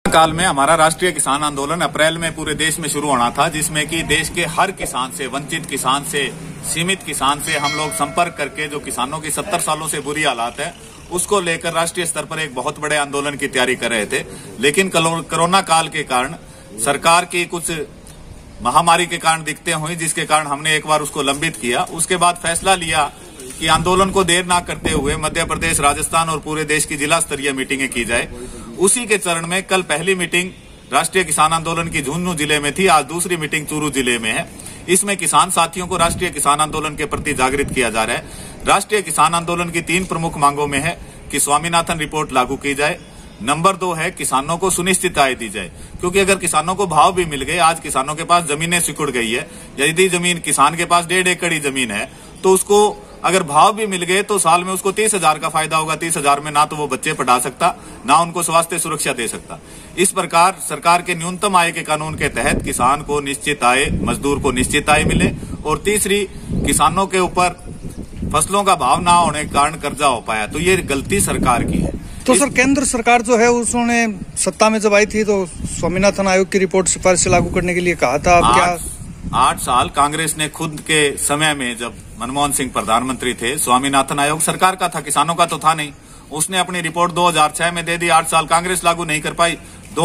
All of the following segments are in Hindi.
काल में हमारा राष्ट्रीय किसान आंदोलन अप्रैल में पूरे देश में शुरू होना था, जिसमें कि देश के हर किसान से, वंचित किसान से, सीमित किसान से हम लोग संपर्क करके जो किसानों की 70 सालों से बुरी हालात है उसको लेकर राष्ट्रीय स्तर पर एक बहुत बड़े आंदोलन की तैयारी कर रहे थे। लेकिन कोरोना काल के कारण सरकार की कुछ महामारी के कारण दिक्कतें हुई, जिसके कारण हमने एक बार उसको लंबित किया। उसके बाद फैसला लिया कि आंदोलन को देर न करते हुए मध्य प्रदेश, राजस्थान और पूरे देश की जिला स्तरीय मीटिंगें की जाए। उसी के चरण में कल पहली मीटिंग राष्ट्रीय किसान आंदोलन की झुंझुनू जिले में थी, आज दूसरी मीटिंग चूरू जिले में है। इसमें किसान साथियों को राष्ट्रीय किसान आंदोलन के प्रति जागृत किया जा रहा है। राष्ट्रीय किसान आंदोलन की 3 प्रमुख मांगों में है कि स्वामीनाथन रिपोर्ट लागू की जाए, नंबर 2 है किसानों को सुनिश्चित आय दी जाए, क्योंकि अगर किसानों को भाव भी मिल गए, आज किसानों के पास जमीनें सिकुड़ गई है, यदि जमीन किसान के पास 1.5 एकड़ ही जमीन है तो उसको अगर भाव भी मिल गए तो साल में उसको 30,000 का फायदा होगा। 30,000 में ना तो वो बच्चे पढ़ा सकता, ना उनको स्वास्थ्य सुरक्षा दे सकता। इस प्रकार सरकार के न्यूनतम आय के कानून के तहत किसान को निश्चित आय, मजदूर को निश्चित आय मिले। और तीसरी, किसानों के ऊपर फसलों का भाव ना होने के कारण कर्जा हो पाया, तो ये गलती सरकार की है। तो सर, केंद्र सरकार जो है उसने सत्ता में जब आई थी तो स्वामीनाथन आयोग की रिपोर्ट सिफारिश लागू करने के लिए कहा था। अब क्या 8 साल कांग्रेस ने खुद के समय में, जब मनमोहन सिंह प्रधानमंत्री थे, स्वामीनाथन आयोग सरकार का था, किसानों का तो था नहीं। उसने अपनी रिपोर्ट 2006 में दे दी, 8 साल कांग्रेस लागू नहीं कर पाई।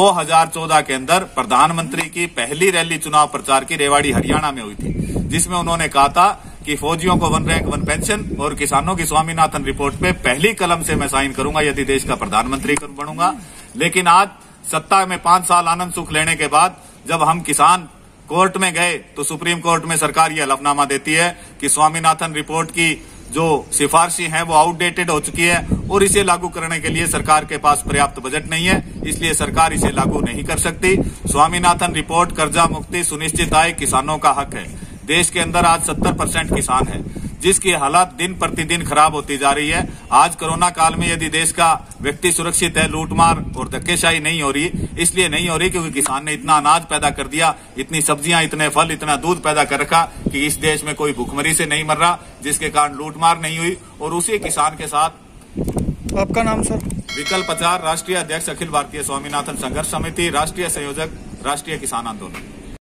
2014 के अंदर प्रधानमंत्री की पहली रैली चुनाव प्रचार की रेवाड़ी हरियाणा में हुई थी, जिसमें उन्होंने कहा था कि फौजियों को 1 रैंक 1 पेंशन और किसानों की स्वामीनाथन रिपोर्ट पे पहली कलम से मैं साइन करूंगा यदि देश का प्रधानमंत्री बनूंगा। लेकिन आज सत्ता में 5 साल आनंद सुख लेने के बाद जब हम किसान कोर्ट में गए तो सुप्रीम कोर्ट में सरकार ये हलफनामा देती है कि स्वामीनाथन रिपोर्ट की जो सिफारिशें हैं वो आउटडेटेड हो चुकी है और इसे लागू करने के लिए सरकार के पास पर्याप्त बजट नहीं है, इसलिए सरकार इसे लागू नहीं कर सकती। स्वामीनाथन रिपोर्ट कर्जा मुक्ति, सुनिश्चित आय किसानों का हक है। देश के अंदर आज 70% किसान है, जिसकी हालत दिन प्रतिदिन खराब होती जा रही है। आज कोरोना काल में यदि देश का व्यक्ति सुरक्षित है, लूटमार और धक्केशाही नहीं हो रही, इसलिए नहीं हो रही क्योंकि किसान ने इतना अनाज पैदा कर दिया, इतनी सब्जियां, इतने फल, इतना दूध पैदा कर रखा कि इस देश में कोई भूखमरी से नहीं मर रहा, जिसके कारण लूटमार नहीं हुई। और उसी किसान के साथ आपका नाम सर? विकल्प आचार्य, राष्ट्रीय अध्यक्ष अखिल भारतीय स्वामीनाथन संघर्ष समिति, राष्ट्रीय संयोजक राष्ट्रीय किसान आंदोलन।